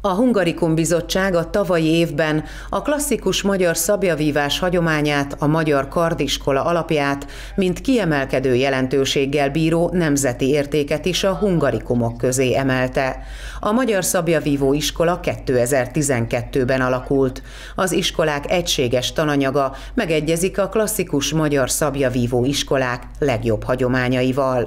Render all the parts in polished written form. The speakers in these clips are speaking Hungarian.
A Hungarikum Bizottság a tavalyi évben a klasszikus magyar szabjavívás hagyományát, a magyar kardiskola alapját, mint kiemelkedő jelentőséggel bíró nemzeti értéket is a hungarikumok közé emelte. A Magyar Szabjavívó Iskola 2012-ben alakult. Az iskolák egységes tananyaga megegyezik a klasszikus magyar szabjavívó iskolák legjobb hagyományaival.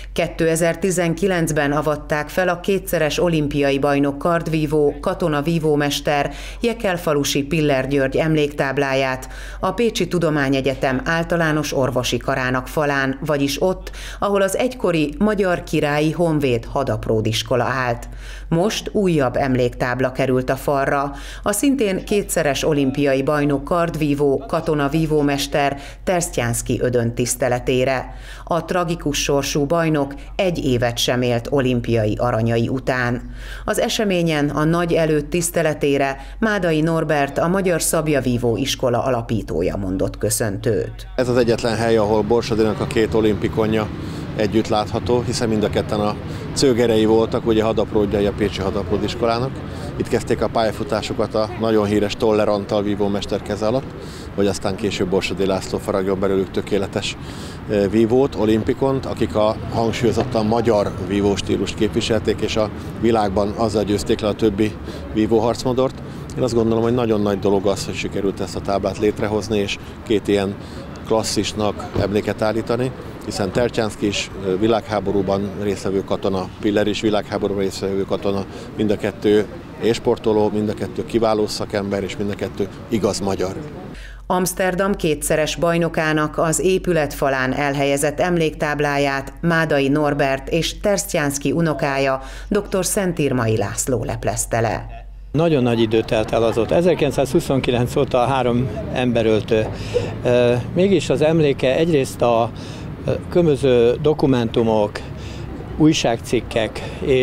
2019-ben avatták fel a kétszeres olimpiai bajnok kardvívó, katonavívómester Jekelfalusi Piller György emléktábláját a Pécsi Tudományegyetem általános orvosi karának falán, vagyis ott, ahol az egykori Magyar Királyi Honvéd hadapródiskola állt. Most újabb emléktábla került a falra, a szintén kétszeres olimpiai bajnok kardvívó, katonavívómester Tersztyánszky Ödön tiszteletére. A tragikus sorsú bajnok egy évet sem élt olimpiai aranyai után. Az eseményen a nagy előtt tiszteletére Mádai Norbert, a Magyar Szabjavívó Iskola alapítója mondott köszöntőt. Ez az egyetlen hely, ahol Borsodinak a két olimpikonja együtt látható, hiszen mind a ketten a cőgerei voltak, ugye hadapródjai a Pécsi Hadapródiskolának. Itt kezdték a pályafutásukat a nagyon híres Toller Antal vívómester keze alatt, hogy aztán később Borsodi László faragjon belőlük tökéletes vívót, olimpikont, akik a hangsúlyozottan magyar vívóstílust képviselték, és a világban azzal győzték le a többi vívóharcmodort. Én azt gondolom, hogy nagyon nagy dolog az, hogy sikerült ezt a táblát létrehozni, és két ilyen klasszisnak emléket állítani, hiszen Tersztyánszky is világháborúban résztvevő katona, Piller is világháborúban résztvevő katona, mind a kettő élsportoló, mind a kettő kiváló szakember, és mind a kettő igaz magyar. Amszterdam kétszeres bajnokának az épület falán elhelyezett emléktábláját Mádai Norbert és Tersztyánszky unokája, dr. Szentírmai László leplezte le. Nagyon nagy idő telt el azóta. 1929 óta 3 emberöltő. Mégis az emléke egyrészt a különböző dokumentumok, újságcikkek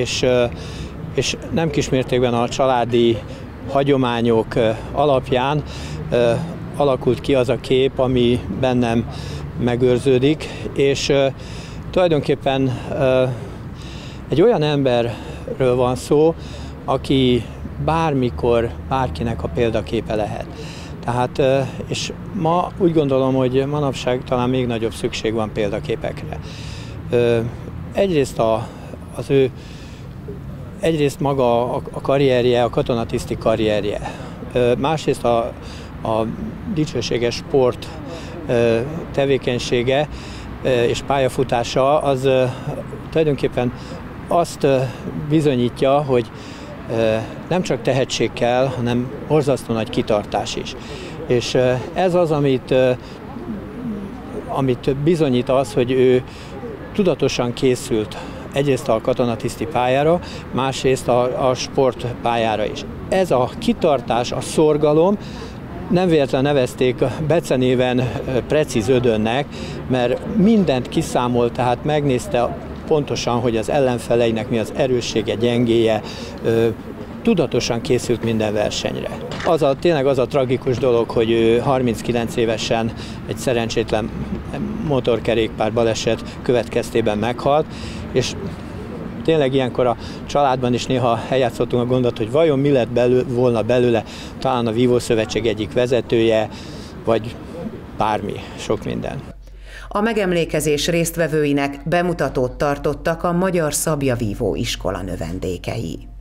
és nem kismértékben a családi hagyományok alapján alakult ki az a kép, ami bennem megőrződik, és tulajdonképpen egy olyan emberről van szó, aki bármikor bárkinek a példaképe lehet. Tehát, és ma úgy gondolom, hogy manapság talán még nagyobb szükség van példaképekre. Egyrészt maga a karrierje, a katonatiszti karrierje, másrészt a dicsőséges sport tevékenysége és pályafutása az tulajdonképpen azt bizonyítja, hogy nem csak tehetség kell, hanem borzasztó nagy kitartás is. És ez az, amit bizonyít az, hogy ő tudatosan készült egyrészt a katonatiszti pályára, másrészt a sportpályára is. Ez a kitartás, a szorgalom, nem véletlen nevezték becenéven Precíz Ödönnek, mert mindent kiszámolt, tehát megnézte pontosan, hogy az ellenfeleinek mi az erőssége, gyengéje, tudatosan készült minden versenyre. Tényleg az a tragikus dolog, hogy ő 39 évesen egy szerencsétlen motorkerékpár baleset következtében meghalt, és tényleg ilyenkor a családban is néha eljátszottunk a gondot, hogy vajon mi lett volna belőle, talán a Vívószövetség egyik vezetője, vagy bármi, sok minden. A megemlékezés résztvevőinek bemutatót tartottak a Magyar Szabjavívó Iskola növendékei.